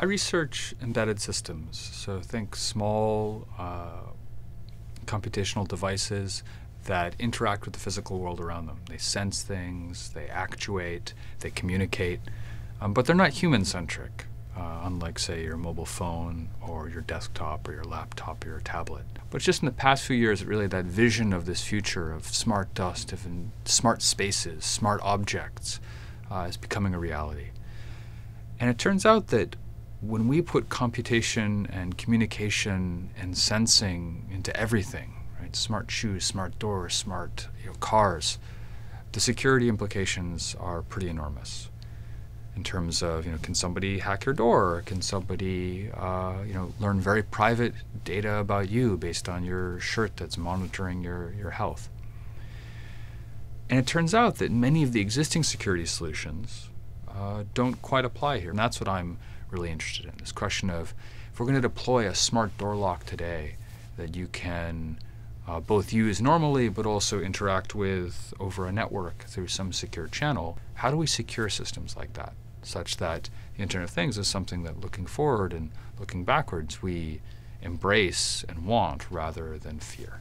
research embedded systems, so think small computational devices that interact with the physical world around them. They sense things, they actuate, they communicate, but they're not human-centric, unlike, say, your mobile phone or your desktop or your laptop or your tablet. But just in the past few years, really that vision of this future of smart dust, of smart spaces, smart objects, is becoming a reality. And it turns out that when we put computation and communication and sensing into everything, right, smart shoes, smart doors, smart cars, the security implications are pretty enormous. In terms of, can somebody hack your door? Can somebody, learn very private data about you based on your shirt that's monitoring your health? And it turns out that many of the existing security solutions don't quite apply here. And that's what I'm really interested in, this question of if we're going to deploy a smart door lock today that you can both use normally but also interact with over a network through some secure channel, how do we secure systems like that, such that the Internet of Things is something that looking forward and looking backwards we embrace and want rather than fear?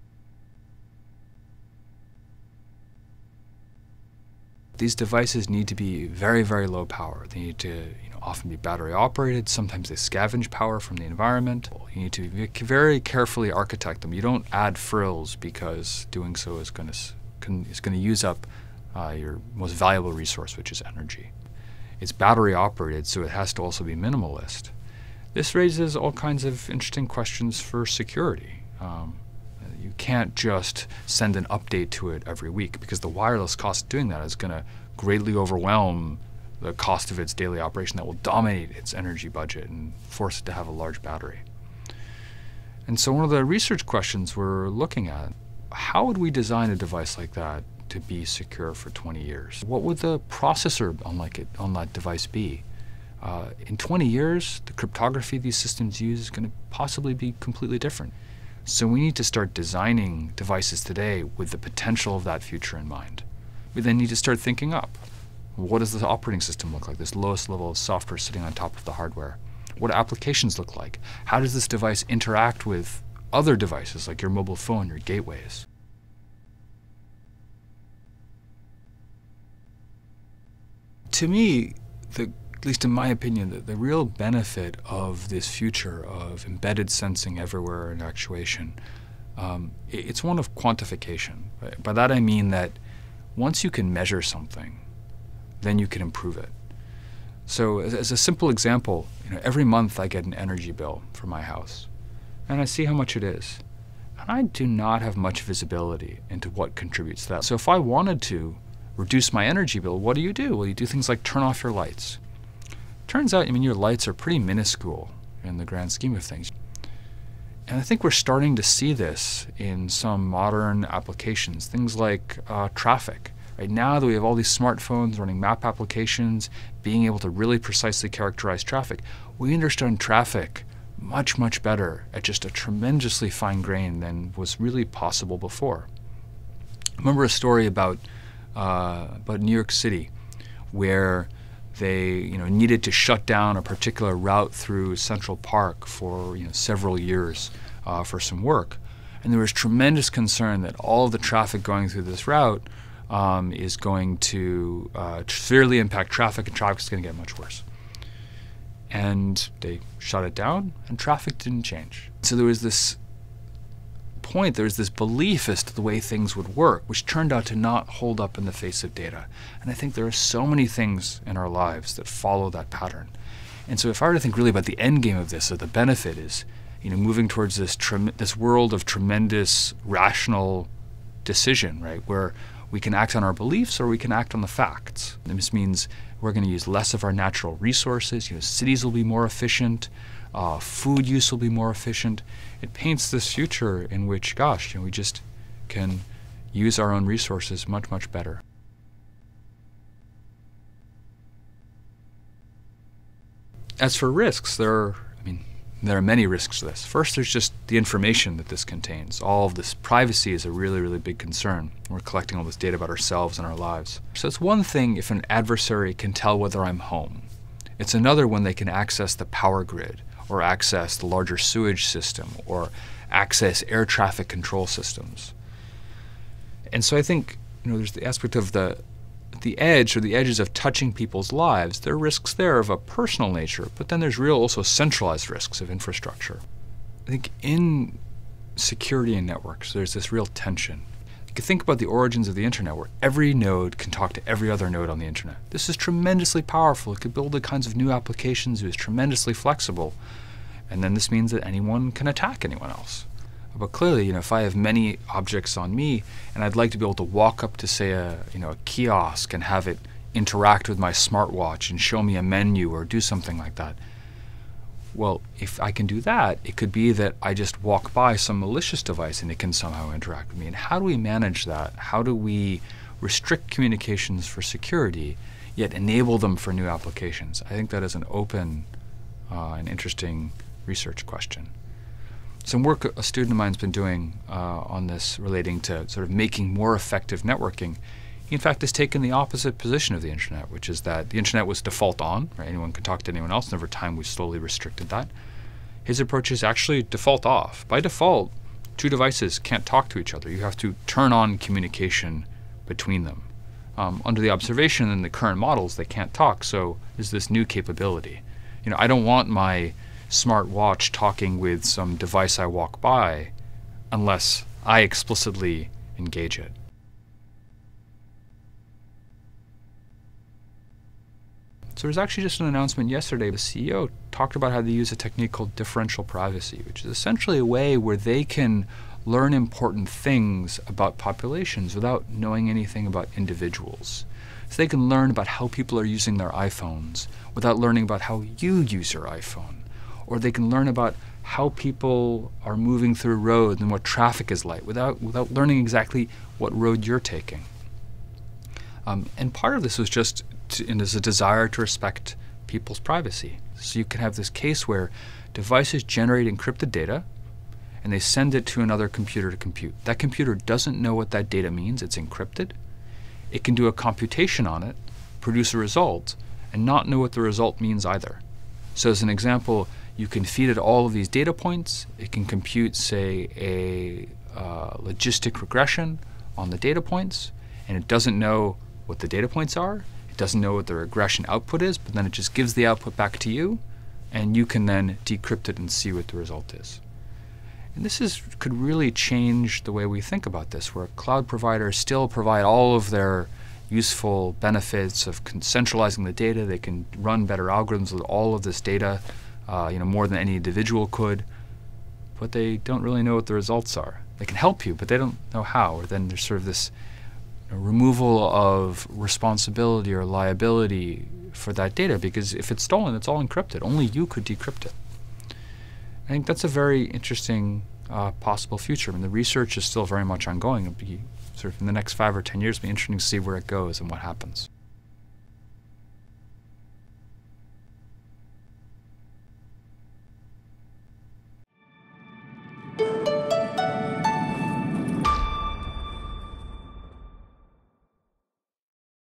These devices need to be very, very low power. They need to often be battery operated. Sometimes they scavenge power from the environment. You need to very carefully architect them. You don't add frills because doing so is going to use up your most valuable resource, which is energy. It's battery operated, so it has to also be minimalist. This raises all kinds of interesting questions for security. You can't just send an update to it every week because the wireless cost of doing that is going to greatly overwhelm the cost of its daily operation that will dominate its energy budget and force it to have a large battery. And so one of the research questions we're looking at, how would we design a device like that to be secure for 20 years? What would the processor on that device be? In 20 years, the cryptography these systems use is going to possibly be completely different. So we need to start designing devices today with the potential of that future in mind. We then need to start thinking up. What does the operating system look like, this lowest level of software sitting on top of the hardware? What do applications look like? How does this device interact with other devices like your mobile phone, your gateways? To me, at least in my opinion, the real benefit of this future of embedded sensing everywhere and actuation, it's one of quantification. By that I mean that once you can measure something, then you can improve it. So as a simple example, every month I get an energy bill for my house, and I see how much it is. And I do not have much visibility into what contributes to that. So if I wanted to reduce my energy bill, what do? Well, you do things like turn off your lights. Turns out, your lights are pretty minuscule in the grand scheme of things. And I think we're starting to see this in some modern applications, things like traffic. Right now that we have all these smartphones running map applications, being able to really precisely characterize traffic, we understand traffic much, much better at just a tremendously fine grain than was really possible before. I remember a story about New York City where they needed to shut down a particular route through Central Park for several years for some work. And there was tremendous concern that all of the traffic going through this route is going to severely impact traffic, and traffic is going to get much worse. And they shut it down, and traffic didn't change. So there was this belief as to the way things would work, which turned out to not hold up in the face of data. And I think there are so many things in our lives that follow that pattern. And so if I were to think really about the end game of this, or the benefit is, moving towards this world of tremendous rational decision, right, where we can act on our beliefs or we can act on the facts. And this means we're going to use less of our natural resources. Cities will be more efficient. Food use will be more efficient. It paints this future in which, we just can use our own resources much, much better. As for risks, there are many risks to this. First, there's just the information that this contains. All of this privacy is a really, really big concern. We're collecting all this data about ourselves and our lives. So it's one thing if an adversary can tell whether I'm home. It's another when they can access the power grid, or access the larger sewage system, or access air traffic control systems. And so I think there's the aspect of the edge, or the edges of touching people's lives. There are risks there of a personal nature, but then there's real also centralized risks of infrastructure. I think in security and networks, there's this real tension. You can think about the origins of the internet, where every node can talk to every other node on the internet. This is tremendously powerful. It could build the kinds of new applications. It is tremendously flexible. And then this means that anyone can attack anyone else. But clearly, if I have many objects on me, and I'd like to be able to walk up to, say, a kiosk and have it interact with my smartwatch and show me a menu or do something like that. Well, if I can do that, it could be that I just walk by some malicious device and it can somehow interact with me. And how do we manage that? How do we restrict communications for security, yet enable them for new applications? I think that is an open and interesting research question. Some work a student of mine's been doing on this relating to sort of making more effective networking. He, in fact, has taken the opposite position of the internet, which is that the internet was default on, right? Anyone can talk to anyone else, and over time we've slowly restricted that. His approach is actually default off. By default, two devices can't talk to each other. You have to turn on communication between them. Under the observation in the current models, they can't talk, so there's this new capability. I don't want my smart watch talking with some device I walk by unless I explicitly engage it. So there's actually just an announcement yesterday. The CEO talked about how they use a technique called differential privacy, which is essentially a way where they can learn important things about populations without knowing anything about individuals. So they can learn about how people are using their iPhones without learning about how you use your iPhone. Or they can learn about how people are moving through roads and what traffic is like without learning exactly what road you're taking. And part of this was just is a desire to respect people's privacy. So you can have this case where devices generate encrypted data and they send it to another computer to compute. That computer doesn't know what that data means. It's encrypted. It can do a computation on it, produce a result, and not know what the result means either. So as an example, you can feed it all of these data points. It can compute, say, a logistic regression on the data points, and it doesn't know what the data points are. It doesn't know what the regression output is, but then it just gives the output back to you, and you can then decrypt it and see what the result is. And this could really change the way we think about this, where cloud providers still provide all of their useful benefits of centralizing the data. They can run better algorithms with all of this data, more than any individual could, but they don't really know what the results are. They can help you, but they don't know how. Or then there's sort of this removal of responsibility or liability for that data, because if it's stolen, it's all encrypted. Only you could decrypt it. I think that's a very interesting possible future. I mean, the research is still very much ongoing. It'll be sort of in the next 5 or 10 years, it'll be interesting to see where it goes and what happens.